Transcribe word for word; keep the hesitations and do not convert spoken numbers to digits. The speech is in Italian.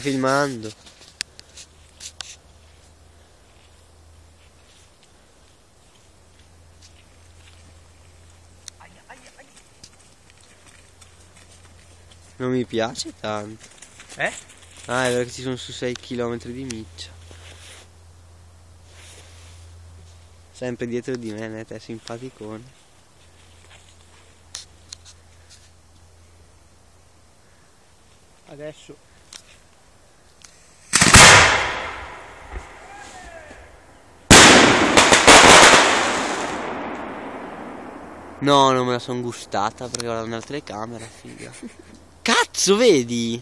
Filmando. Non mi piace tanto. Eh? Ah, è vero che ci sono su sei chilometri di miccia. Sempre dietro di me, ne te simpaticone. Adesso No, non me la son gustata perché guardando la telecamera, figa. Cazzo, vedi?